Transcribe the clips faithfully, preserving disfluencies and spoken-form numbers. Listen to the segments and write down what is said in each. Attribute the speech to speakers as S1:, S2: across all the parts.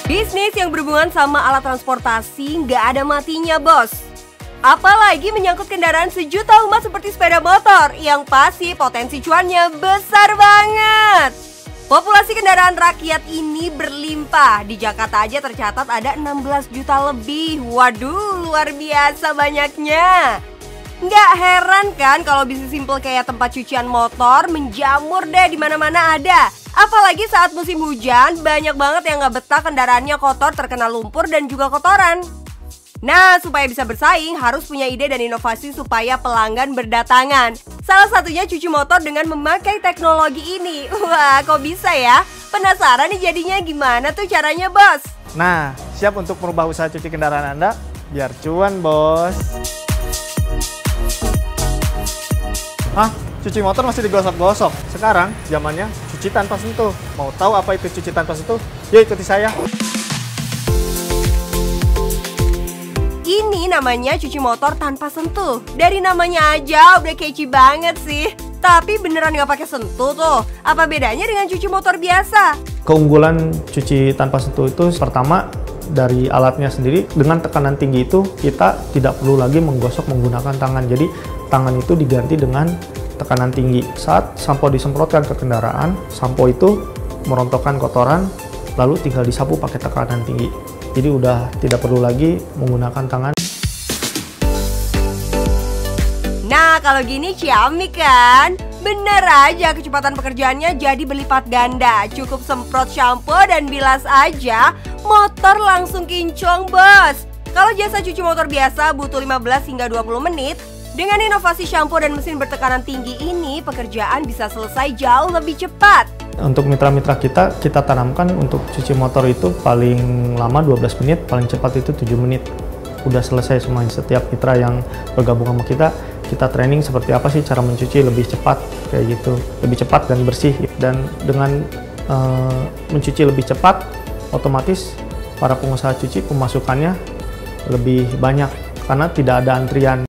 S1: Bisnis yang berhubungan sama alat transportasi nggak ada matinya, bos. Apalagi menyangkut kendaraan sejuta umat seperti sepeda motor, yang pasti potensi cuannya besar banget. Populasi kendaraan rakyat ini berlimpah. Di Jakarta aja tercatat ada enam belas juta lebih. Waduh, luar biasa banyaknya. Nggak heran kan kalau bisnis simple kayak tempat cucian motor menjamur deh di mana-mana ada. Apalagi saat musim hujan, banyak banget yang nggak betah kendaraannya kotor, terkena lumpur dan juga kotoran. Nah, supaya bisa bersaing, harus punya ide dan inovasi supaya pelanggan berdatangan. Salah satunya cuci motor dengan memakai teknologi ini. Wah, kok bisa ya? Penasaran nih jadinya gimana tuh caranya, bos?
S2: Nah, siap untuk merubah usaha cuci kendaraan Anda? Biar cuan, bos. Hah? Cuci motor masih digosok-gosok. Sekarang zamannya cuci tanpa sentuh. Mau tahu apa itu cuci tanpa sentuh? Yuk ikuti saya.
S1: Ini namanya cuci motor tanpa sentuh. Dari namanya aja udah catchy banget sih. Tapi beneran nggak pakai sentuh tuh. Apa bedanya dengan cuci motor biasa?
S2: Keunggulan cuci tanpa sentuh itu pertama dari alatnya sendiri. Dengan tekanan tinggi itu kita tidak perlu lagi menggosok menggunakan tangan. Jadi tangan itu diganti dengan tekanan tinggi. Saat sampo disemprotkan ke kendaraan, sampo itu merontokkan kotoran, lalu tinggal disapu pakai tekanan tinggi. Jadi udah tidak perlu lagi menggunakan tangan.
S1: Nah, kalau gini ciamik kan? Bener aja kecepatan pekerjaannya jadi berlipat ganda. Cukup semprot shampoo dan bilas aja, motor langsung kinclong, bos. Kalau jasa cuci motor biasa butuh lima belas hingga dua puluh menit, dengan inovasi shampoo dan mesin bertekanan tinggi ini, pekerjaan bisa selesai jauh lebih cepat.
S2: Untuk mitra-mitra kita, kita tanamkan untuk cuci motor itu paling lama dua belas menit, paling cepat itu tujuh menit. Udah selesai semuanya. Setiap mitra yang bergabung sama kita, kita training seperti apa sih cara mencuci lebih cepat, kayak gitu. Lebih cepat dan bersih. Dan dengan uh, mencuci lebih cepat, otomatis para pengusaha cuci pemasukannya lebih banyak karena tidak ada antrian.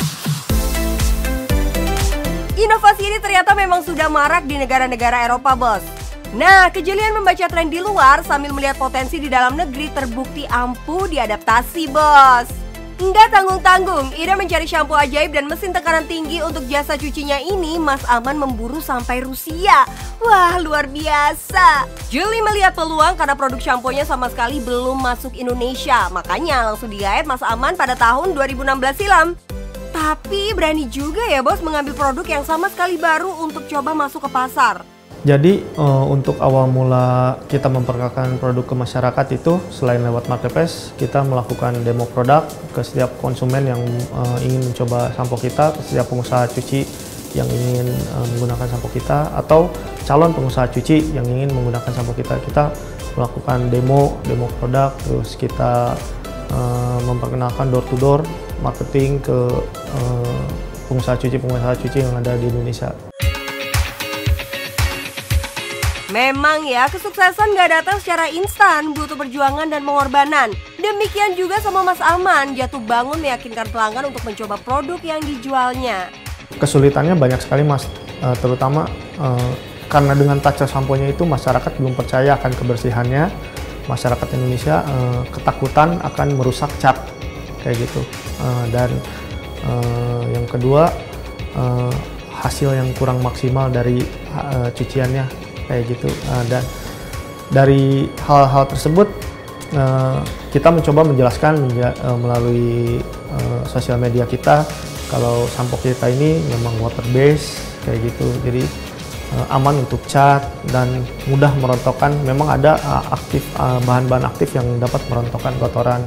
S1: Inovasi ini ternyata memang sudah marak di negara-negara Eropa, bos. Nah, kejelian membaca tren di luar sambil melihat potensi di dalam negeri terbukti ampuh diadaptasi, bos. Nggak tanggung-tanggung, ide mencari shampoo ajaib dan mesin tekanan tinggi untuk jasa cucinya ini, Mas Aman memburu sampai Rusia. Wah, luar biasa. Jeli melihat peluang karena produk shampoo-nya sama sekali belum masuk Indonesia. Makanya langsung digait Mas Aman pada tahun dua ribu enam belas silam. Tapi berani juga ya, bos, mengambil produk yang sama sekali baru untuk coba masuk ke pasar.
S2: Jadi uh, untuk awal mula kita memperkenalkan produk ke masyarakat itu, selain lewat marketplace, kita melakukan demo produk ke setiap konsumen yang uh, ingin mencoba sampo kita, ke setiap pengusaha cuci yang ingin uh, menggunakan sampo kita, atau calon pengusaha cuci yang ingin menggunakan sampo kita. Kita melakukan demo, demo produk, terus kita uh, memperkenalkan door to door marketing ke uh, pengusaha cuci-pengusaha cuci yang ada di Indonesia.
S1: Memang ya, kesuksesan nggak datang secara instan, butuh perjuangan dan pengorbanan. Demikian juga sama Mas Aman, jatuh bangun meyakinkan pelanggan untuk mencoba produk yang dijualnya.
S2: Kesulitannya banyak sekali, Mas, uh, terutama uh, karena dengan touch sampo-nya itu masyarakat belum percaya akan kebersihannya. Masyarakat Indonesia uh, ketakutan akan merusak cat. Kayak gitu. Uh, dan uh, yang kedua, uh, hasil yang kurang maksimal dari uh, cuciannya, kayak gitu. Uh, dan dari hal-hal tersebut uh, kita mencoba menjelaskan menja uh, melalui uh, sosial media kita kalau sampo kita ini memang water based, kayak gitu. Jadi uh, aman untuk cat dan mudah merontokkan. Memang ada uh, aktif uh, bahan-bahan aktif yang dapat merontokkan kotoran.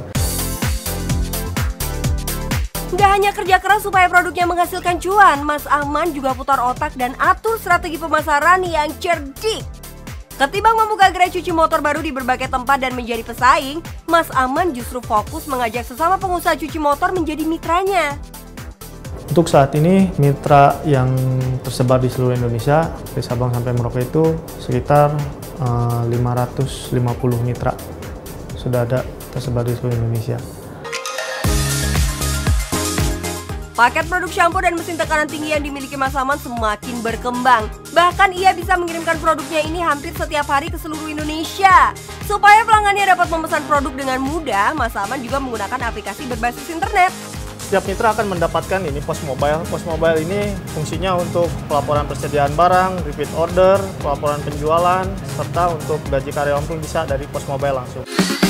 S1: Nggak hanya kerja keras supaya produknya menghasilkan cuan, Mas Aman juga putar otak dan atur strategi pemasaran yang cerdik. Ketimbang membuka gerai cuci motor baru di berbagai tempat dan menjadi pesaing, Mas Aman justru fokus mengajak sesama pengusaha cuci motor menjadi mitranya.
S2: Untuk saat ini, mitra yang tersebar di seluruh Indonesia, dari Sabang sampai Merauke itu sekitar uh, lima ratus lima puluh mitra sudah ada tersebar di seluruh Indonesia.
S1: Paket produk shampoo dan mesin tekanan tinggi yang dimiliki Mas Saman semakin berkembang. Bahkan ia bisa mengirimkan produknya ini hampir setiap hari ke seluruh Indonesia. Supaya pelanggannya dapat memesan produk dengan mudah, Mas Saman juga menggunakan aplikasi berbasis internet.
S2: Setiap mitra akan mendapatkan ini pos mobile. Pos mobile ini fungsinya untuk pelaporan persediaan barang, repeat order, pelaporan penjualan, serta untuk gaji karyawan pun bisa dari pos mobile langsung.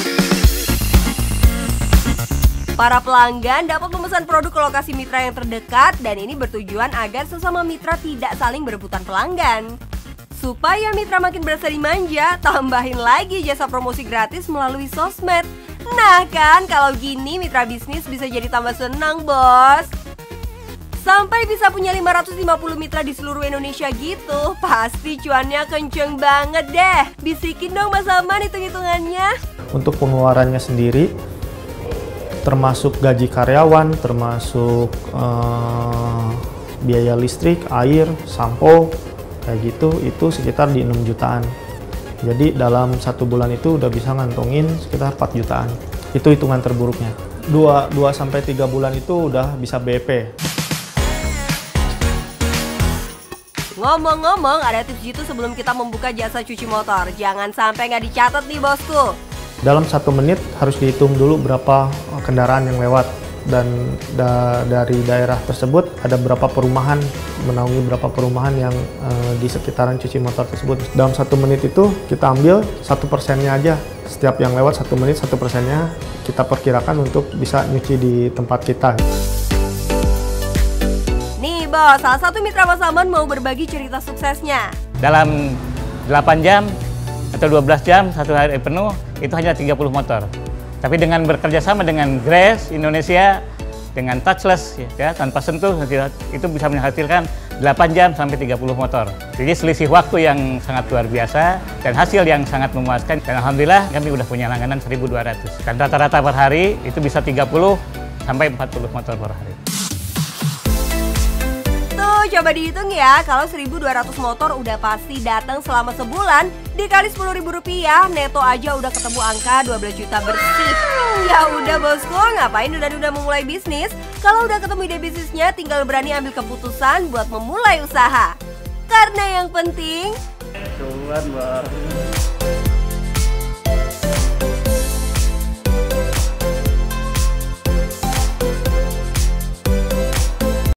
S1: Para pelanggan dapat memesan produk ke lokasi mitra yang terdekat dan ini bertujuan agar sesama mitra tidak saling berebutan pelanggan. Supaya mitra makin berasa dimanja, tambahin lagi jasa promosi gratis melalui sosmed. Nah kan, kalau gini mitra bisnis bisa jadi tambah senang, bos. Sampai bisa punya lima ratus lima puluh mitra di seluruh Indonesia gitu, pasti cuannya kenceng banget deh. Bisikin dong Mas Saman hitung-hitungannya.
S2: Untuk pengeluarannya sendiri, termasuk gaji karyawan, termasuk eh, biaya listrik, air, sampo, kayak gitu, itu sekitar di enam jutaan. Jadi dalam satu bulan itu udah bisa ngantongin sekitar empat jutaan. Itu hitungan terburuknya. dua sampai tiga bulan itu udah bisa B P.
S1: Ngomong-ngomong, ada tips gitu sebelum kita membuka jasa cuci motor. Jangan sampai nggak dicatat nih bosku.
S2: Dalam satu menit harus dihitung dulu berapa kendaraan yang lewat, dan da dari daerah tersebut ada berapa perumahan, menaungi berapa perumahan yang uh, di sekitaran cuci motor tersebut. Dalam satu menit itu kita ambil satu persennya aja, setiap yang lewat satu menit satu persennya kita perkirakan untuk bisa nyuci di tempat kita.
S1: Nih bos, salah satu mitra Mas Saman mau berbagi cerita suksesnya.
S3: Dalam delapan jam atau dua belas jam satu hari penuh itu hanya tiga puluh motor. Tapi dengan bekerja sama dengan Grace Indonesia, dengan touchless ya, tanpa sentuh, itu bisa menghasilkan delapan jam sampai tiga puluh motor. Jadi selisih waktu yang sangat luar biasa dan hasil yang sangat memuaskan. Dan alhamdulillah kami udah punya langganan seribu dua ratus. Dan rata-rata per hari itu bisa tiga puluh sampai empat puluh motor per hari.
S1: Tuh, coba dihitung ya, kalau seribu dua ratus motor udah pasti datang selama sebulan, dikali sepuluh ribu rupiah, neto aja udah ketemu angka dua belas juta bersih. Ya udah bosku, ngapain udah-udah memulai bisnis? Kalau udah ketemu ide bisnisnya, tinggal berani ambil keputusan buat memulai usaha. Karena yang penting...
S3: Cuan, Bang.